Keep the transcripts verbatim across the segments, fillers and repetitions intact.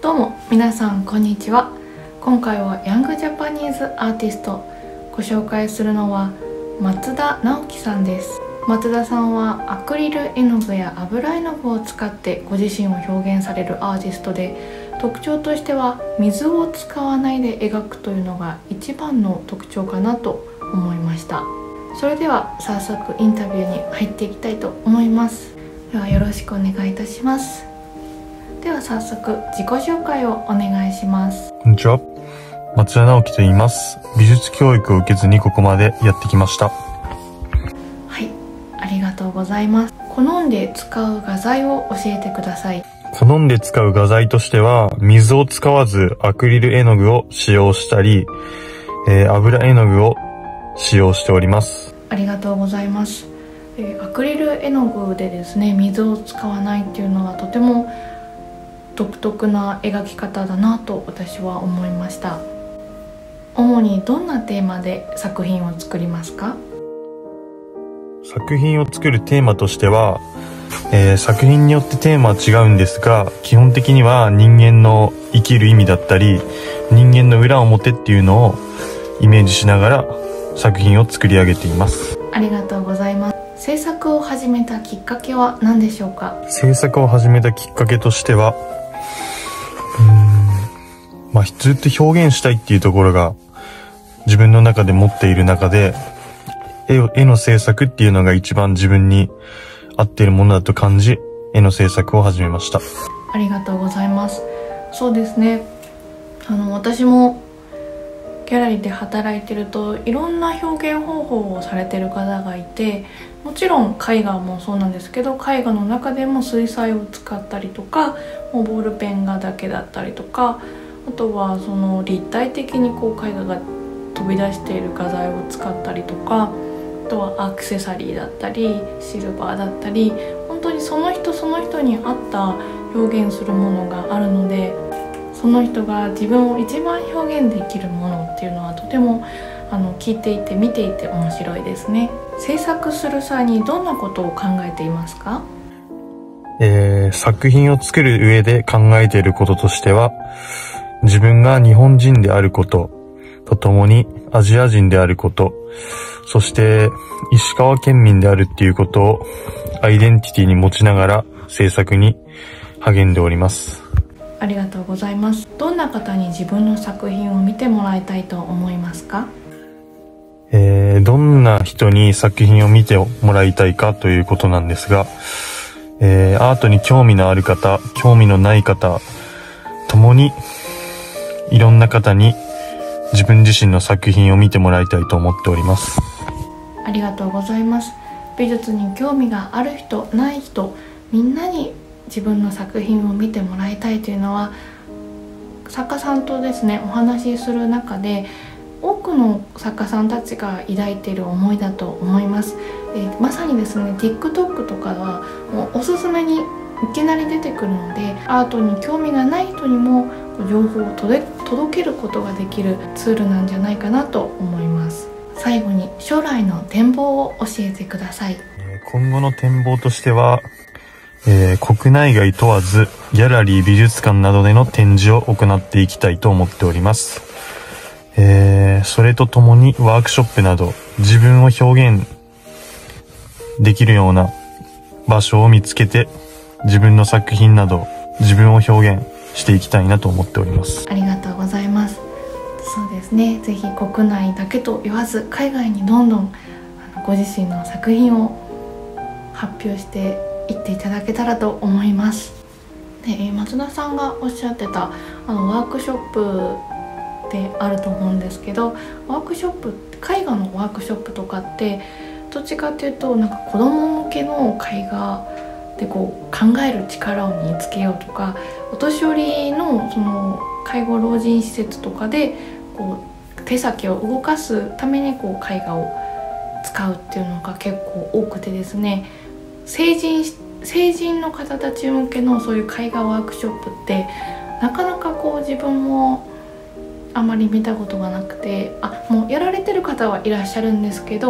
どうも皆さんこんにちは。今回はヤングジャパニーズアーティスト、ご紹介するのは松田直樹さんです。松田さんはアクリル絵の具や油絵の具を使ってご自身を表現されるアーティストで、特徴としては水を使わないで描くというのが一番の特徴かなと思いました。それでは早速インタビューに入っていきたいと思います。ではよろしくお願いいたします。では早速自己紹介をお願いします。 こんにちは、松田直樹と言います。美術教育を受けずにここまでやってきました。 はい、ありがとうございます。好んで使う画材を教えてください。 好んで使う画材としては、水を使わずアクリル絵の具を使用したり、えー、油絵の具を使用しております。 ありがとうございます。えー、アクリル絵の具でですね、水を使わないっていうのはとても独特な描き方だなと私は思いました。主にどんなテーマで作品を作りますか？ 作品を作るテーマとしては、えー、作品によってテーマは違うんですが、基本的には人間の生きる意味だったり、人間の裏表っていうのをイメージしながら作品を作り上げています。ありがとうございます。制作を始めたきっかけは何でしょうか？ 制作を始めたきっかけとしては、うーんまあ、ずっと表現したいっていうところが自分の中で持っている中で、絵を、絵の制作っていうのが一番自分に合っているものだと感じ、絵の制作を始めました。 ありがとうございます。そうですね、あの私もギャラリーで働いてるといろんな表現方法をされてる方がいて、もちろん絵画もそうなんですけど、絵画の中でも水彩を使ったりとか、もうボールペン画だけだったりとか、あとはその立体的にこう絵画が飛び出している画材を使ったりとか、あとはアクセサリーだったりシルバーだったり、本当にその人その人に合った表現するものがあるので、その人が自分を一番表現できるものっていうのはとてもあの聞いていて見ていて面白いですね。制作する際にどんなことを考えていますか？ えー、作品を作る上で考えていることとしては、自分が日本人であることとともにアジア人であること、そして石川県民であるっていうことをアイデンティティに持ちながら制作に励んでおります。 ありがとうございます。どんな方に自分の作品を見てもらいたいと思いますか？ えー、どんな人に作品を見てもらいたいかということなんですが、えー、アートに興味のある方、興味のない方ともにいろんな方に自分自身の作品を見てもらいたいと思っております。 ありがとうございます。美術に興味がある人、ない人、みんなに自分の作品を見てもらいたいというのは、作家さんとですねお話しする中で多くの作家さんたちが抱いている思いだと思います。えー、まさにですね TikTok とかはもうおすすめにいきなり出てくるので、アートに興味がない人にも情報を届けることができるツールなんじゃないかなと思います。最後に将来の展望を教えてください。 今後の展望としては、えー、国内外問わずギャラリー、美術館などでの展示を行っていきたいと思っております。えー、それとともにワークショップなど自分を表現できるような場所を見つけて、自分の作品など自分を表現していきたいなと思っております。 ありがとうございます。そうですね、ぜひ国内だけと言わず海外にどんどんあのご自身の作品を発表していっていただけたらと思います。で、松田さんがおっしゃってたあのワークショップであると思うんですけど、ワークショップ、絵画のワークショップとかってどっちかっていうとなんか子供向けの絵画でこう考える力を身につけようとか、お年寄りのその介護老人施設とかでこう手先を動かすためにこう絵画を使うっていうのが結構多くてですね、成人成人の方たち向けのそういう絵画ワークショップってなかなかこう自分もあまり見たことがなくて、あもうやられてる方はいらっしゃるんですけど、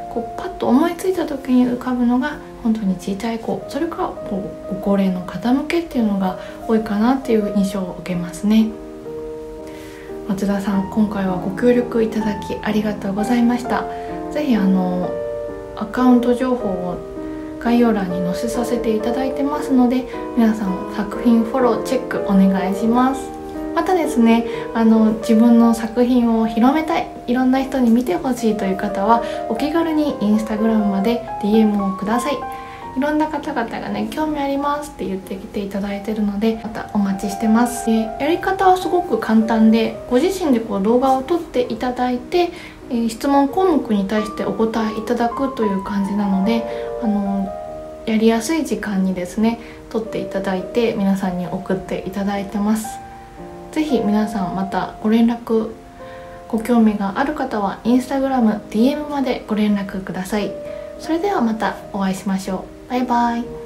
こうパッと思いついた時に浮かぶのが本当に小さい子、それからこうご高齢の方向けっていうのが多いかなっていう印象を受けますね。松田さん、今回はご協力いただきありがとうございました。ぜひあのアカウント情報を概要欄に載せさせていただいてますので、皆さん作品フォローチェックお願いします。またですね、あの自分の作品を広めたい、いろんな人に見てほしいという方はお気軽にインスタグラムまで ディーエム をください。いろんな方々がね、興味ありますって言ってきていただいてるので、またお待ちしてます。で、やり方はすごく簡単で、ご自身でこう動画を撮っていただいて、えー、質問項目に対してお答えいただくという感じなので、あのやりやすい時間にですね撮っていただいて皆さんに送っていただいてます。ぜひ皆さんまたご連絡、ご興味がある方はインスタグラム ディーエム までご連絡ください。それではまたお会いしましょう。バイバイ。